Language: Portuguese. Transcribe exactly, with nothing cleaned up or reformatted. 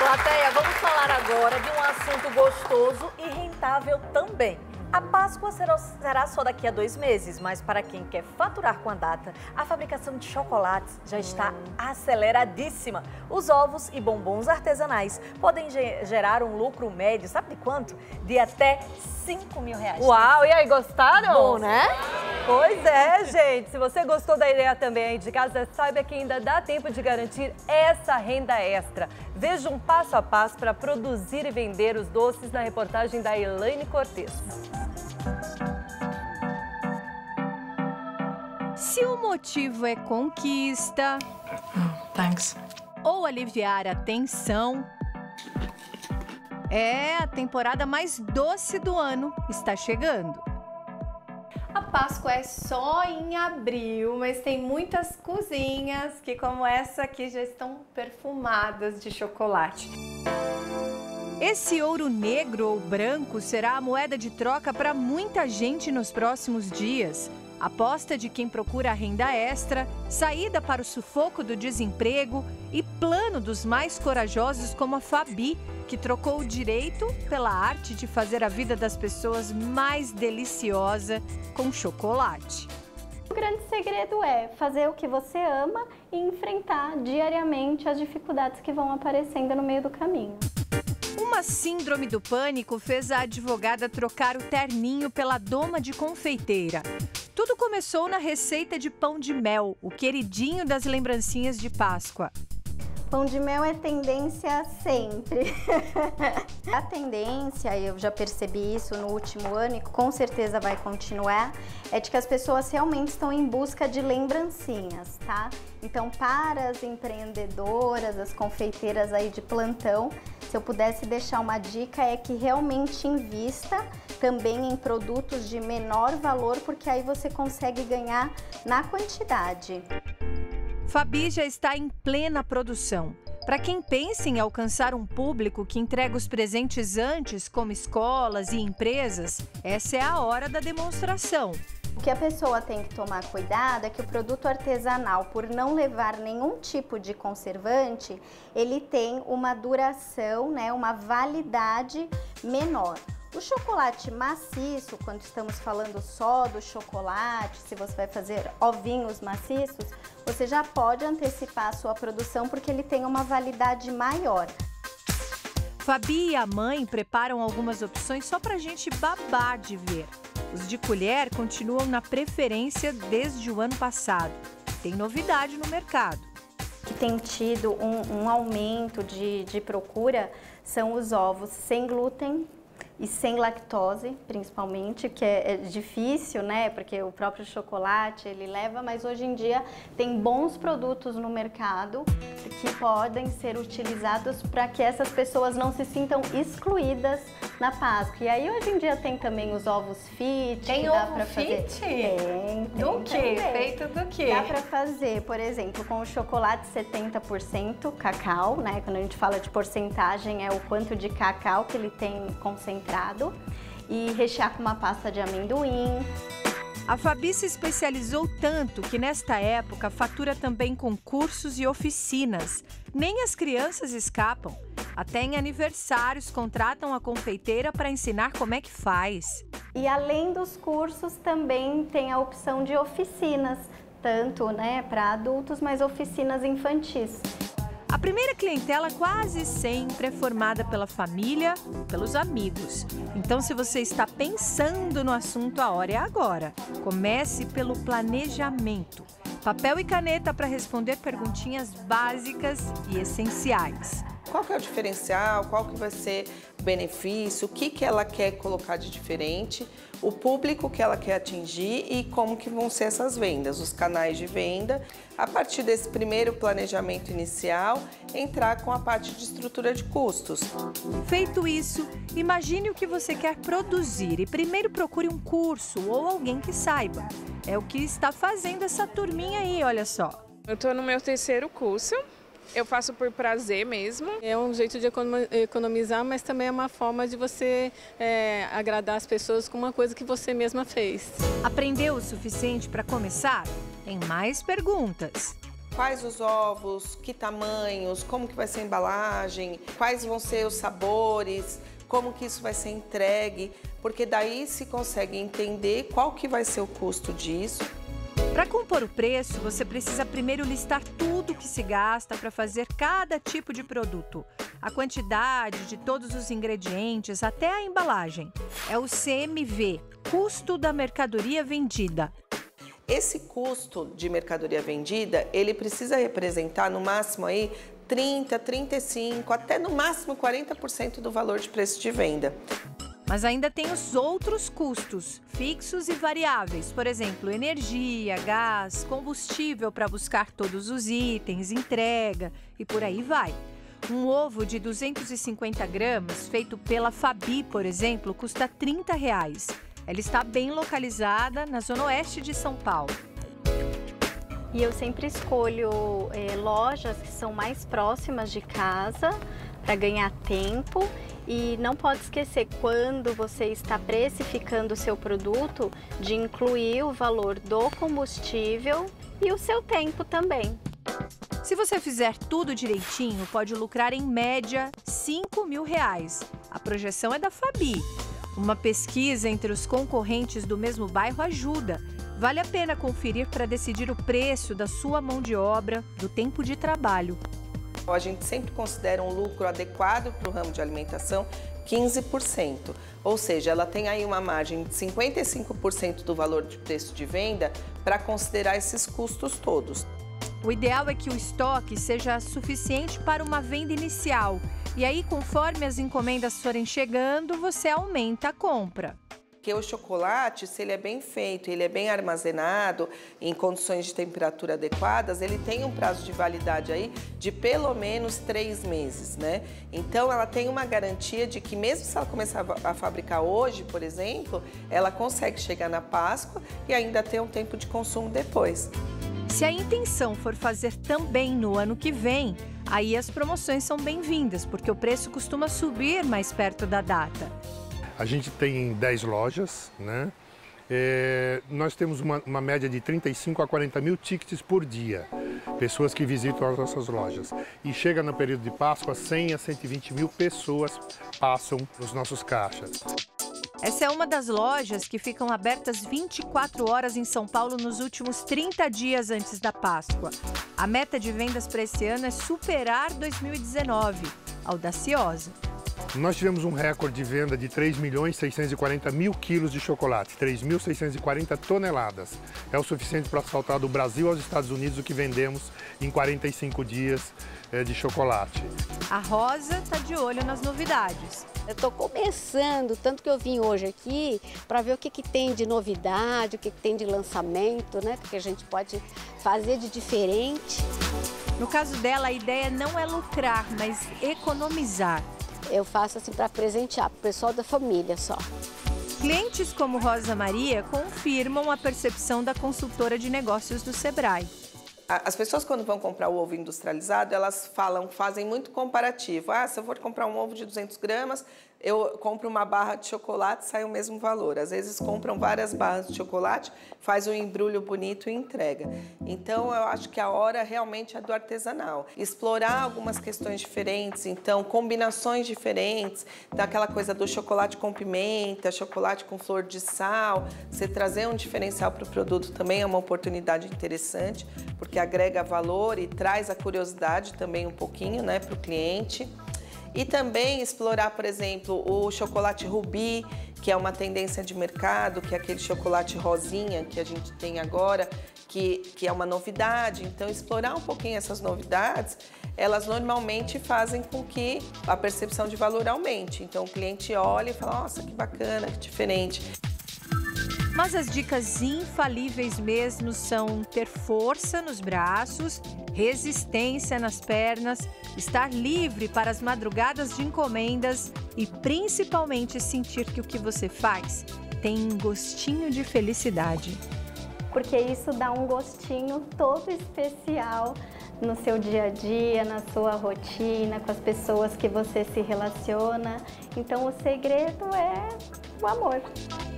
Plateia, vamos falar agora de um assunto gostoso e rentável também. A Páscoa será, será só daqui a dois meses, mas para quem quer faturar com a data, a fabricação de chocolates já está hum. aceleradíssima. Os ovos e bombons artesanais podem ge gerar um lucro médio, sabe de quanto? De até cinco mil reais. Uau, e aí, gostaram? Bom, né? Pois é, gente. Se você gostou da ideia também aí de casa, saiba que ainda dá tempo de garantir essa renda extra. Veja um passo a passo para produzir e vender os doces na reportagem da Elaine Cortez. Se o motivo é conquista, oh, thanks. ou aliviar a tensão, é a temporada mais doce do ano está chegando. A Páscoa é só em abril, mas tem muitas cozinhas que, como essa aqui, já estão perfumadas de chocolate. Esse ouro negro ou branco será a moeda de troca para muita gente nos próximos dias. Aposta de quem procura renda extra, saída para o sufoco do desemprego e plano dos mais corajosos como a Fabi, que trocou o direito pela arte de fazer a vida das pessoas mais deliciosa com chocolate. O grande segredo é fazer o que você ama e enfrentar diariamente as dificuldades que vão aparecendo no meio do caminho. Uma síndrome do pânico fez a advogada trocar o terninho pela doma de confeiteira. Tudo começou na receita de pão de mel, o queridinho das lembrancinhas de Páscoa. Pão de mel é tendência sempre. A tendência, eu já percebi isso no último ano e com certeza vai continuar, é de que as pessoas realmente estão em busca de lembrancinhas, tá? Então, para as empreendedoras, as confeiteiras aí de plantão, se eu pudesse deixar uma dica é que realmente invista também em produtos de menor valor, porque aí você consegue ganhar na quantidade. Fabi já está em plena produção. Para quem pensa em alcançar um público que entrega os presentes antes, como escolas e empresas, essa é a hora da demonstração. O que a pessoa tem que tomar cuidado é que o produto artesanal, por não levar nenhum tipo de conservante, ele tem uma duração, né, uma validade menor. O chocolate maciço, quando estamos falando só do chocolate, se você vai fazer ovinhos maciços, você já pode antecipar a sua produção porque ele tem uma validade maior. Fabi e a mãe preparam algumas opções só para a gente babar de ver. Os de colher continuam na preferência desde o ano passado. Tem novidade no mercado. Que tem tido um, um aumento de, de procura são os ovos sem glúten e sem lactose, principalmente, que é, é difícil, né? Porque o próprio chocolate ele leva, mas hoje em dia tem bons produtos no mercado que podem ser utilizados para que essas pessoas não se sintam excluídas na Páscoa. E aí hoje em dia tem também os ovos fit. Tem que dá ovo pra fazer. fit? Tem, tem do quê? também. Feito do quê? Dá para fazer, por exemplo, com o chocolate setenta por cento cacau, né? Quando a gente fala de porcentagem, é o quanto de cacau que ele tem concentrado. E rechear com uma pasta de amendoim. A Fabi se especializou tanto que nesta época fatura também com cursos e oficinas. Nem as crianças escapam. Até em aniversários contratam a confeiteira para ensinar como é que faz. E além dos cursos também tem a opção de oficinas, tanto, né, para adultos, mas oficinas infantis. A primeira clientela quase sempre é formada pela família, pelos amigos. Então, se você está pensando no assunto, a hora é agora. Comece pelo planejamento. Papel e caneta para responder perguntinhas básicas e essenciais. Qual que é o diferencial, qual que vai ser o benefício, o que, que ela quer colocar de diferente, o público que ela quer atingir e como que vão ser essas vendas, os canais de venda. A partir desse primeiro planejamento inicial, entrar com a parte de estrutura de custos. Feito isso, imagine o que você quer produzir e primeiro procure um curso ou alguém que saiba. É o que está fazendo essa turminha aí, olha só. Eu estou no meu terceiro curso. Eu faço por prazer mesmo. É um jeito de economizar, mas também é uma forma de você é, agradar as pessoas com uma coisa que você mesma fez. Aprendeu o suficiente para começar? Tem mais perguntas. quais os ovos, que tamanhos, como que vai ser a embalagem, quais vão ser os sabores, como que isso vai ser entregue, porque daí se consegue entender qual que vai ser o custo disso. Para compor o preço, você precisa primeiro listar tudo que se gasta para fazer cada tipo de produto. A quantidade de todos os ingredientes até a embalagem. É o C M V, custo da mercadoria vendida. Esse custo de mercadoria vendida, ele precisa representar no máximo aí trinta, trinta e cinco, até no máximo quarenta por cento do valor de preço de venda. Mas ainda tem os outros custos, fixos e variáveis, por exemplo, energia, gás, combustível para buscar todos os itens, entrega e por aí vai. Um ovo de duzentos e cinquenta gramas, feito pela Fabi, por exemplo, custa trinta reais. Ela está bem localizada na zona oeste de São Paulo. E eu sempre escolho é, lojas que são mais próximas de casa para ganhar tempo. E não pode esquecer, quando você está precificando o seu produto, de incluir o valor do combustível e o seu tempo também. Se você fizer tudo direitinho, pode lucrar em média cinco mil reais. A projeção é da Fabi. Uma pesquisa entre os concorrentes do mesmo bairro ajuda. Vale a pena conferir para decidir o preço da sua mão de obra, do tempo de trabalho. A gente sempre considera um lucro adequado para o ramo de alimentação quinze por cento, ou seja, ela tem aí uma margem de cinquenta e cinco por cento do valor de preço de venda para considerar esses custos todos. O ideal é que o estoque seja suficiente para uma venda inicial e aí, conforme as encomendas forem chegando, você aumenta a compra. Porque o chocolate, se ele é bem feito, ele é bem armazenado em condições de temperatura adequadas, ele tem um prazo de validade aí de pelo menos três meses, né? Então ela tem uma garantia de que mesmo se ela começar a fabricar hoje, por exemplo, ela consegue chegar na Páscoa e ainda ter um tempo de consumo depois. Se a intenção for fazer também no ano que vem, aí as promoções são bem-vindas, porque o preço costuma subir mais perto da data. A gente tem dez lojas, né? É, nós temos uma, uma média de trinta e cinco a quarenta mil tickets por dia, pessoas que visitam as nossas lojas. E chega no período de Páscoa, cem a cento e vinte mil pessoas passam nos nossos caixas. Essa é uma das lojas que ficam abertas vinte e quatro horas em São Paulo nos últimos trinta dias antes da Páscoa. A meta de vendas para esse ano é superar dois mil e dezenove, audaciosa. Nós tivemos um recorde de venda de três milhões seiscentos e quarenta mil quilos de chocolate, três mil seiscentos e quarenta toneladas. É o suficiente para saltar do Brasil aos Estados Unidos o que vendemos em quarenta e cinco dias é, de chocolate. A Rosa está de olho nas novidades. Eu estou começando, tanto que eu vim hoje aqui para ver o que, que tem de novidade, o que, que tem de lançamento, né? Porque a gente pode fazer de diferente. No caso dela, a ideia não é lucrar, mas economizar. Eu faço assim para presentear para o pessoal da família só. Clientes como Rosa Maria confirmam a percepção da consultora de negócios do Sebrae. As pessoas, quando vão comprar o ovo industrializado, elas falam, fazem muito comparativo. Ah, se eu for comprar um ovo de duzentos gramas, eu compro uma barra de chocolate, sai o mesmo valor. Às vezes compram várias barras de chocolate, faz um embrulho bonito e entrega. Então, eu acho que a hora realmente é do artesanal. Explorar algumas questões diferentes, então, combinações diferentes, daquela coisa do chocolate com pimenta, chocolate com flor de sal. Você trazer um diferencial para o produto também é uma oportunidade interessante, porque agrega valor e traz a curiosidade também um pouquinho, né, para o cliente. E também explorar, por exemplo, o chocolate rubi, que é uma tendência de mercado, que é aquele chocolate rosinha que a gente tem agora, que, que é uma novidade. Então, explorar um pouquinho essas novidades, elas normalmente fazem com que a percepção de valor aumente. Então, o cliente olha e fala, nossa, que bacana, que diferente. Mas as dicas infalíveis mesmo são ter força nos braços, resistência nas pernas, estar livre para as madrugadas de encomendas e principalmente sentir que o que você faz tem um gostinho de felicidade. Porque isso dá um gostinho todo especial no seu dia a dia, na sua rotina, com as pessoas que você se relaciona. Então o segredo é o amor.